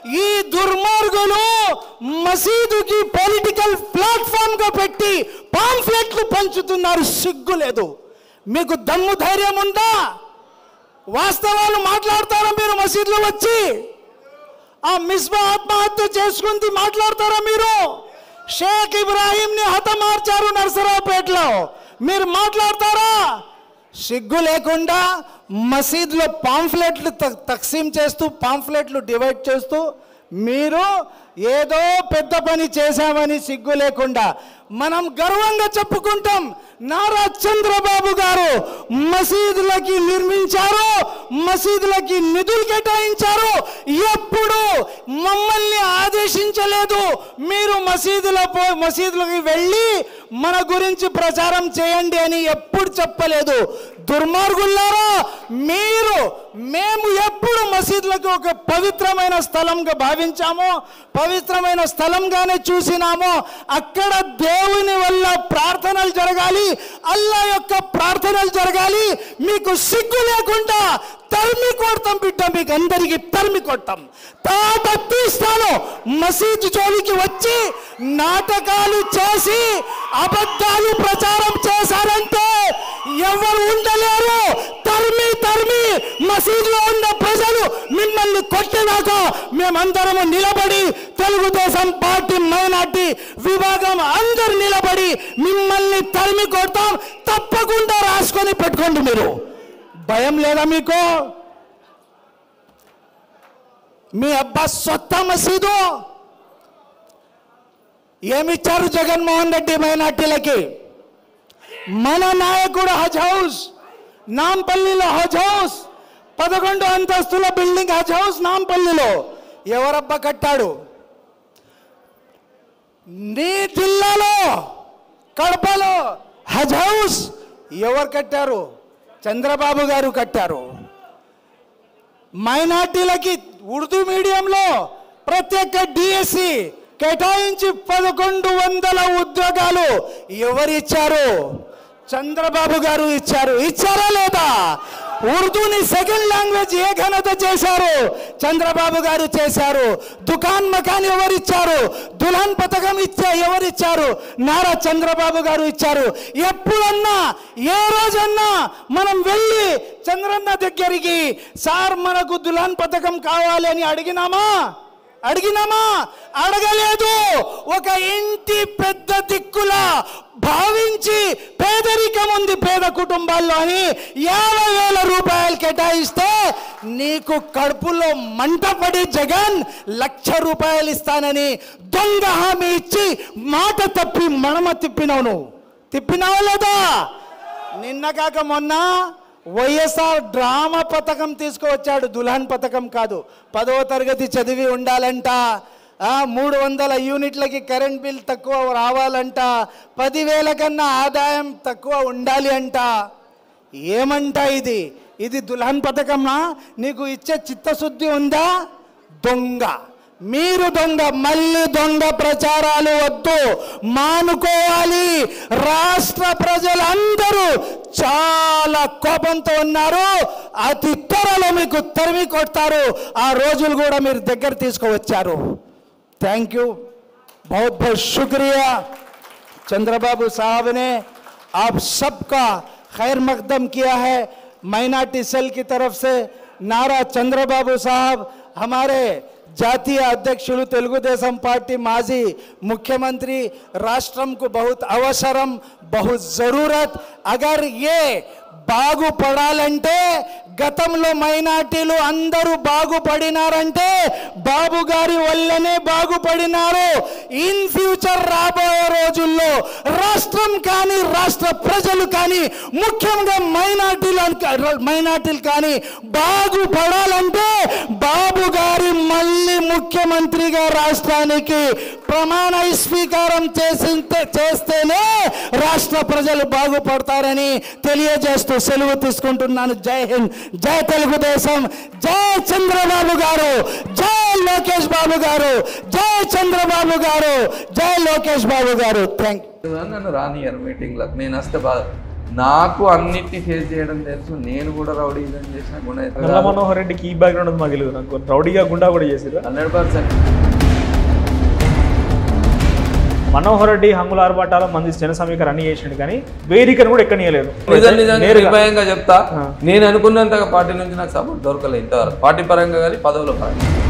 ఈ దుర్మార్గులు మసీదుకి political platform గా పెట్టి పాంఫ్లెట్లు పంచుతున్నారు. సిగ్గు లేదు మీకు? దమ్ము ధైర్యం ఉందా? వాస్తవాలు మాట్లాడతారా మీరు? మసీదులో వచ్చి ఆ మిస్బా ఆత్మహత్య చేసుకుంది మాట్లాడతారా మీరు? షేక్ ఇబ్రాహీంని హతమార్చారు నర్సరావుపేటలో, మీరు మాట్లాడతారా? సిగ్గు లేకుండా మసీదులో పాంఫ్లెట్లు తక్సీం చేస్తూ, పాంఫ్లెట్లు డివైడ్ చేస్తూ మీరు ఏదో పెద్ద పని చేశామని సిగ్గు లేకుండా మనం గర్వంగా చెప్పుకుంటాం. నారా చంద్రబాబు గారు మసీదులకి నిర్మించారు, మసీదులకి నిధులు కేటాయించారు. ఎప్పుడు మమ్మల్ని ఆదేశించలేదు మీరు మసీదులకి వెళ్ళి మన గురించి ప్రచారం చేయండి అని ఎప్పుడు చెప్పలేదు. దుర్మార్గులారా, మేము ఎప్పుడు మసీదులకు ఒక పవిత్రమైన స్థలంగా భావించామో, పవిత్రమైన స్థలంగానే చూసినామో, అక్కడ దేవుని వల్ల ప్రార్థనలు జరగాలి, అల్లా యొక్క ప్రార్థనలు జరగాలి. మీకు సిగ్గు లేకుండా తరిమి కొడతాం బిడ్డ, మీకు అందరికీ తరిమి కొడతాం. తాట తీస్తాను. మసీదు జోలికి వచ్చి నాటకాలు చేసి అబద్ధాలు ప్రచారం చేశారంటే ఎవరు ఉండలేరు. తరిమి మసీదులో ఉన్న ప్రజలు మిమ్మల్ని కొట్టినాక మేమందరము నిలబడి, తెలుగుదేశం పార్టీ మైనార్టీ విభాగం అందరు నిలబడి మిమ్మల్ని తరిమి కొడతాం. తప్పకుండా రాసుకొని పెట్టుకోండి. మీరు భయం లేదా మీకు? మీ అబ్బా సొంత మసీదు ఏమిచ్చారు జగన్మోహన్ రెడ్డి మైనార్టీలకి? మన నాయకుడు హజ్ హౌస్ నాంపల్లిలో, హజ్ హౌస్ 11 అంతస్తుల బిల్డింగ్ హజ్ హౌస్ నాంపల్లిలో ఎవరబ్బా కట్టాడు? నీ జిల్లాలో కడపలో హజ్ హౌస్ ఎవరు కట్టారు? చంద్రబాబు గారు కట్టారు. మైనార్టీలకి ఉర్దూ మీడియంలో ప్రత్యేక డిఎస్సి కేటాయించి 1100 ఉద్యోగాలు ఎవరిచ్చారు? చంద్రబాబు గారు ఇచ్చారు. ఇచ్చారా లేదా? ఉర్దూని సెకండ్ లాంగ్వేజ్ ఏ ఘనత చేశారు? చంద్రబాబు గారు చేశారు. దుకాన్ మకాన్ ఎవరిచ్చారు? దుల్హన్ పథకం ఎవరిచ్చారు? నారా చంద్రబాబు గారు ఇచ్చారు. ఎప్పుడన్నా ఏ రోజన్నా మనం వెళ్ళి చంద్రన్న దగ్గరికి సార్ మనకు దుల్హన్ పథకం కావాలి అని అడిగినామా? అడగలేదు. ఒక ఇంటి పెద్ద దిక్కులా భావించి పేదరికం ఉంది పేద కుటుంబాల్లో అని 50,000 రూపాయలు కేటాయిస్తే నీకు కడుపులో మంటపడి జగన్ 1,00,000 రూపాయలు ఇస్తానని దొంగ హామీ ఇచ్చి మాట తప్పి మడమ తిప్పినావా లేదా? నిన్న కాక మొన్న వైఎస్ఆర్ డ్రామా పథకం తీసుకువచ్చాడు. దుల్హన్ పథకం కాదు. 10వ తరగతి చదివి ఉండాలంట, 300 యూనిట్లకి కరెంట్ బిల్ తక్కువ రావాలంట, 10,000 కన్నా ఆదాయం తక్కువ ఉండాలి అంట. ఏమంట ఇది దుల్హన్ పథకమా? నీకు ఇచ్చే చిత్తశుద్ధి ఉందా? దొంగ, మీరు దొంగ. మళ్ళీ దొంగ ప్రచారాలు వద్దు, మానుకోవాలి. రాష్ట్ర ప్రజలందరూ చాలా కోపంతో ఉన్నారు. అతి త్వరలో మీకు తరిమి కొడతారు. ఆ రోజులు కూడా మీరు దగ్గర తీసుకువచ్చారు. థ్యాంక్ యూ, बहुत बहुत शुक्रिया। चंद्रबाबू साहब ने आप सबका खैर मकदम किया है। माइनॉरिटी सेल की तरफ से नारा चंद्रबाबू साहब हमारे జాతీయ అధ్యక్షులు తెలుగుదేశం పార్టీ మాజీ ముఖ్యమంత్రి రాష్ట్రం को बहुत అవసరం, बहुत జరూరత్। అగర్ ఏ బాగుపడాలంటే గతంలో మైనార్టీలు అందరూ బాగుపడినారంటే బాబు గారి వల్లనే బాగుపడినారు। ఇన్ ఫ్యూచర్ రాబోయే రోజుల్లో రాష్ట్రం కానీ రాష్ట్ర ప్రజలు కానీ ముఖ్యంగా మైనార్టీలు కానీ బాగుపడాలంటే బాబు గారి మళ్ళీ ముఖ్యమంత్రిగా రాష్ట్రానికి ప్రమాణ స్వీకారం చేస్తేనే రాష్ట్ర ప్రజలు బాగుపడతారని తెలియజేస్తూ సెలవు తీసుకుంటున్నాను। జై హింద్, జై తెలుగుదేశం, జై చంద్రబాబు గారు, జై లోకేష్ బాబు గారు, జై చంద్రబాబు గారు, జై లోకేష్ బాబు గారు। Thank you. నన్ను రానియర్ మీటింగ్లకు నేను వస్తే నాకు అన్నిటిని ఫేస్ చేయడం తెలుసు. నేను కూడా రౌడీజం చేసిన నల్ల మనోహర్ రెడ్డికి ఈ బ్యాక్గ్రౌండ్ ఉంది మాకు తెలియదు. నాకు రౌడీగా గుండా కూడా చేసారు 100%. మనోహర్ రెడ్డి హంగుల ఆర్భాటాల మంది జన సమీకరణ అన్ని చేసిండు కానీ వేదికను కూడా ఎక్కనియలేదు. నిజంగా నిర్భయంగా చెప్తా, నేను అనుకున్నంతగా పార్టీ నుంచి నాకు సపోర్ట్ దొరకలేదు ఇంతవరకు, పార్టీ పరంగా కానీ పదవుల పరంగా.